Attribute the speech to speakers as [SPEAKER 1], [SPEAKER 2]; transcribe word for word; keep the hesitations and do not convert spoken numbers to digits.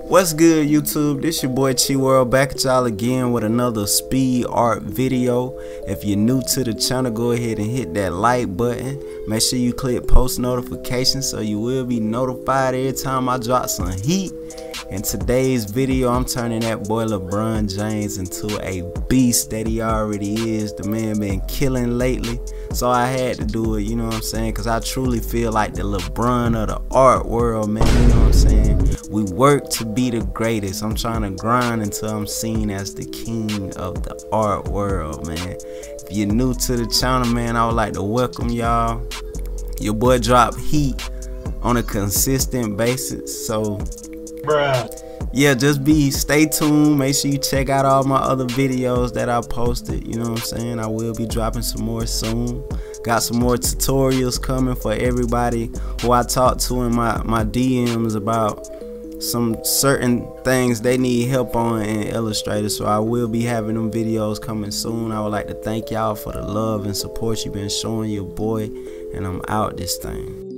[SPEAKER 1] What's good, YouTube? This your boy Chi World back at y'all again with another speed art video. If you're new to the channel, go ahead and hit that like button. Make sure you click post notifications so you will be notified every time I drop some heat. In today's video, I'm turning that boy Lebron James into a beast that he already is. The man been killing lately, so I had to do it, you know what I'm saying? Because I truly feel like the Lebron of the art world, man, you know what I'm saying? We work to be the greatest. I'm trying to grind until I'm seen as the king of the art world, man. If you're new to the channel, man, I would like to welcome y'all. Your boy drop heat on a consistent basis, so bruh, yeah, just be stay tuned. Make sure you check out all my other videos that I posted, you know what I'm saying? I will be dropping some more soon. Got some more tutorials coming for everybody who I talked to in my my D Ms about some certain things they need help on in Illustrator, so I will be having them videos coming soon. I would like to thank y'all for the love and support you've been showing your boy, and I'm out this thing.